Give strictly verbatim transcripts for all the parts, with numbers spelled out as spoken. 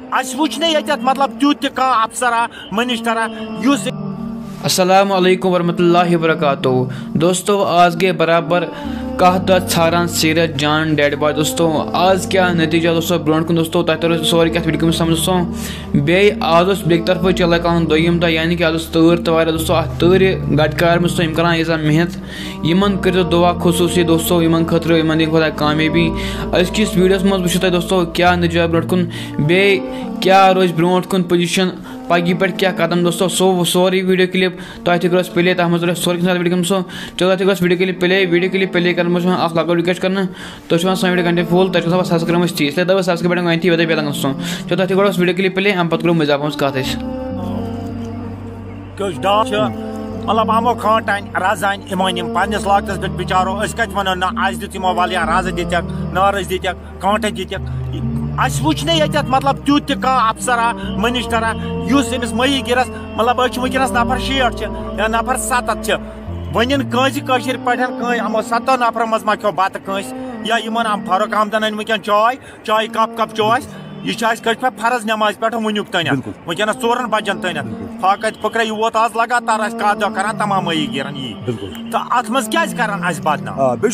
اس वुचने यत मतलब त्युत का अफसरा मिनिस्टरा युस। अस्सलाम वालेकुम वरहमतुल्लाहि वबरकातुहू। दोस्तों आज के बराबर कहत छारान सीरत जान डेड बॉय। दोस्तों आज क्या नतीजा दोस्तों ब्रोट कन दोस्तों तह तर सोरी कत वीडियो समझ दोस्तों बे आज बेक तरफ चल कह दोम दह यानी कि आज तौर तो वारिया दोस्तों अत तौर गटकार दोस्तों यम करान यीजा मेहनत यमन कर दुआ खसूसी दोस्तों यमन खतर यमन दी खुदा कामयाबी। अजकिस वीडियोस मज वुचो तुम दोस्तों क्या नतीजा ब्रोट कन बे क्या रोज ब्रोट कन पोजिशन पगी पे क्या कदम दोस्तों सो सोरी वीडियो क्लिप तुम तक प्ले तथ मज सोरी वीडियो दोस्तों चलो तक video clip play video clip play कर लकट रिक्वेस्ट कर तुम सो वीडियो कंटिन्यू फुल तुम सब्सक्राइब ती इसलिए दबा सब्सक्राइब बटन वे पे दोस्तों चलो तक वीडियो क्लिप प्ले अम पे मजाक कत मतलब हमो खान रजान इन पन्नस लाकस पे बिचारो कत वो ना अस दिमो वाल रज दित नार दित कांट दित अस वुचने यत मतलब त्युत का अफसरा मिनिस्टरा युस अमिस मई गिरस मतलब वनस नफर शीठ या नफर सत्त वन कशर पे हमो सत्तो नफर मज मा खो बत कस या इन फारूक अहमदन अन वनकन चाय चाय कप कप चाय यह कट पे फर्ज नमाज पे वनुक तन वनकस चोरन बजन तन फाकत फकरे यह वोत आज लगातार कह दह कर तमाम मई गिरन यी तो अत मज क्या करान बदनाम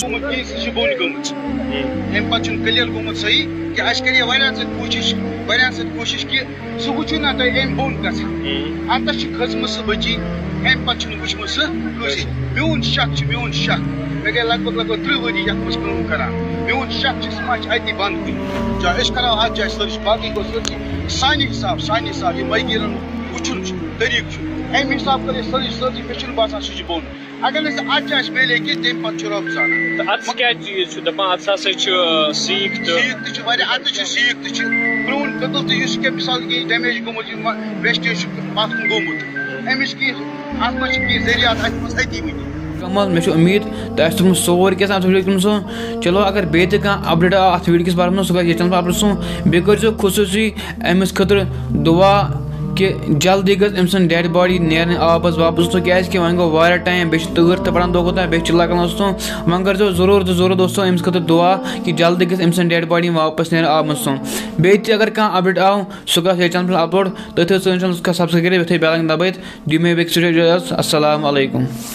क्लियर गोमुत सही कि अस करे वारिया कोशिश वारिया कोशिश कि सह वुचु ना तुम अम बोन गन अतस खजम सह बची अम पे वुचम सह मोन शक मोन शक मे गई लगभग लगभग त्रिह वरी ये करान मोन शक सह मा अति बंद कुन चाहे अस करो अत जाए सर्च बाकी गो सर्च सान हिसाब सान हिसाब ये मईगिरन वुचन तरीक अम हिसाब कर सर्च सर्च मे बासान सह बोन अगर अत जाए मिले कि तम पे रब जाना सीख सीख सीख ब्रोन कतल तो मिसाल की डैमेज गोमुत वेस्टेज पथ गोमुत अमिस की अत मे जरियात अति वन कमल मे उम्मीद तुम तुम सोर क्या वीडियो सो चलो अगर बे अपडेट अत वीडियो किस बारे में सह चैनल पर अपडेट सो बे कर खसूसी अमिस खतर दुआ कि जल्दी गज अम सन डेड बॉडी नेर आबस वापस तो क्या कि वन गो वारिया टाइम बे तूर तो पड़ान दो बे लगान दोस्तों वन कर जरूर तो जरूर दोस्तों अम्स खतर दुआ कि जल्दी गज अम सन डेड बॉडी वापस नेर आब मज सो बे अगर कह अपडेट आव सह गो चैनल पर अपलोड तो चैनल सब्सक्राइब बेल दबात दी मे अस्सलाम वालेकुम।